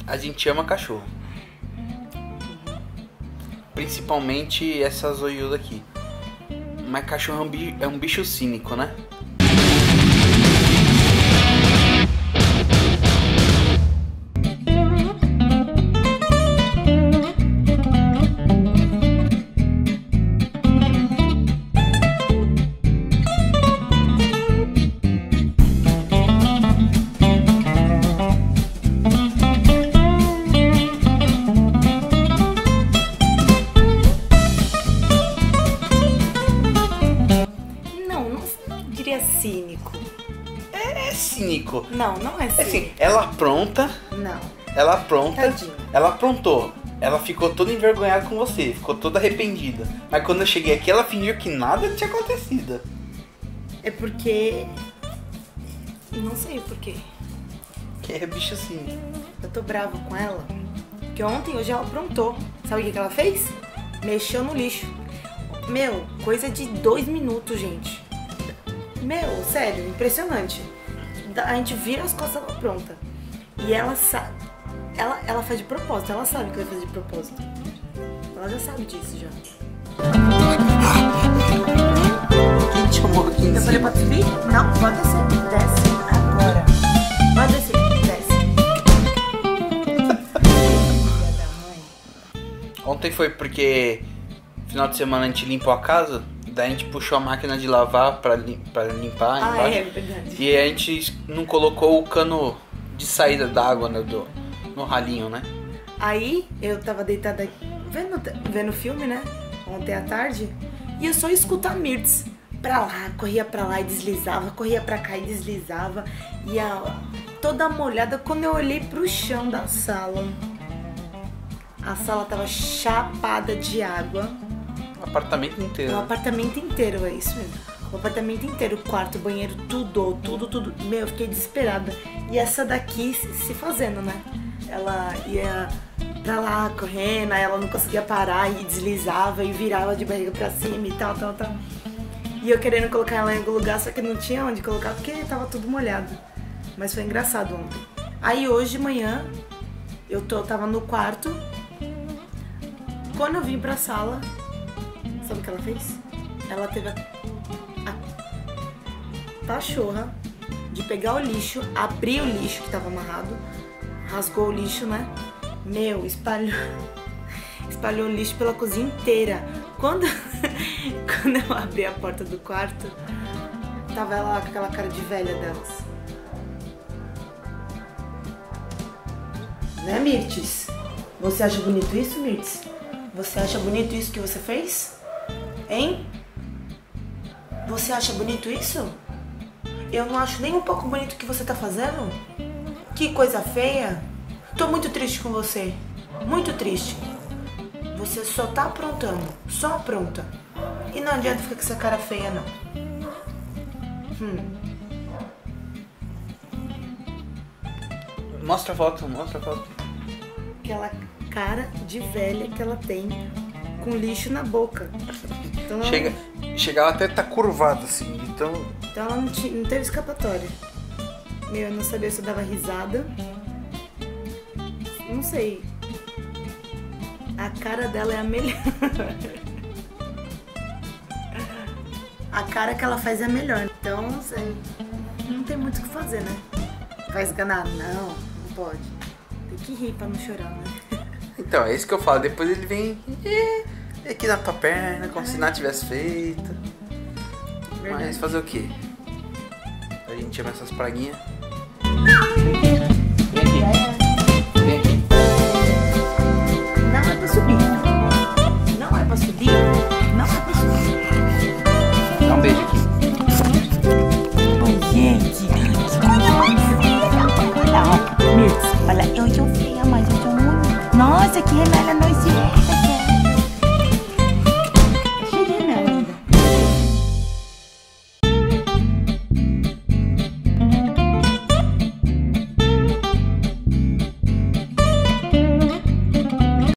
a gente ama cachorro. Principalmente essa zoiuda aqui. Mas cachorro é um bicho cínico, né? Cínico. É cínico. Não é cínico. Assim, ela apronta. Não. Ela apronta. Tadinho. Ela aprontou. Ela ficou toda envergonhada com você. Ficou toda arrependida. Mas quando eu cheguei aqui, ela fingiu que nada tinha acontecido. É porque... Não sei o porquê. Que é bicho cínico. Eu tô brava com ela. Porque ontem, hoje ela aprontou. Sabe o que ela fez? Mexeu no lixo. Meu, coisa de 2 minutos, gente. Meu, sério, impressionante. A gente vira as costas ela pronta. E ela sabe. Ela faz de propósito, ela sabe que vai fazer de propósito. Ela já sabe disso já. Quem te chamou aqui em Eu falei, cima? pode subir? Não, pode descer. Desce agora. Pode descer, desce. Ontem foi porque final de semana a gente limpou a casa. Daí a gente puxou a máquina de lavar pra limpar embaixo. É verdade. E a gente não colocou o cano de saída da água, né, no ralinho, né? Aí eu tava deitada vendo filme, né? Ontem à tarde. E eu só escuto a Mirtz. Corria pra lá e deslizava. Corria pra cá e deslizava. E toda molhada. Quando eu olhei pro chão da sala, a sala tava chapada de água. O apartamento inteiro. O apartamento inteiro, é isso mesmo. O apartamento inteiro, o quarto, o banheiro, tudo. Meu, eu fiquei desesperada. E essa daqui se fazendo, né? Ela ia pra lá correndo, aí ela não conseguia parar e deslizava e virava de barriga pra cima e tal. E eu querendo colocar ela em algum lugar, só que não tinha onde colocar porque tava tudo molhado. Mas foi engraçado ontem. Aí hoje de manhã, eu tava no quarto. Quando eu vim pra sala, sabe o que ela fez? Ela teve a pachorra de pegar o lixo, abrir o lixo que tava amarrado, rasgou o lixo, né? Meu, espalhou o lixo pela cozinha inteira. Quando eu abri a porta do quarto, tava ela lá com aquela cara de velha delas. Né, Mirtz? Você acha bonito isso, Mirtz? Você acha bonito isso que você fez? Hein? Você acha bonito isso? Eu não acho nem um pouco bonito o que você tá fazendo. Que coisa feia. Tô muito triste com você. Muito triste. Você só tá aprontando. Só apronta. E não adianta ficar com essa cara feia, não. Mostra a foto. Aquela cara de velha que ela tem com lixo na boca. Então Chegava até tá curvado assim, então ela não teve escapatória. Meu, eu não sabia se eu dava risada. Não sei. A cara dela é a melhor. A cara que ela faz é a melhor. Então, não sei. Não tem muito o que fazer, né? Vai esganar? Não pode. Tem que rir pra não chorar, né? Então, é isso que eu falo. Depois ele vem aqui na tua perna, como se nada tivesse feito. Verdade. Mas fazer o quê? A gente ama essas praguinhas. Vem aqui. Não é pra subir. Não é pra subir. Não é pra subir. Dá um beijo aqui. Oi, gente. Mirtz, olha, eu sou feia, mas eu sou muito... Nossa, que remela nojenta.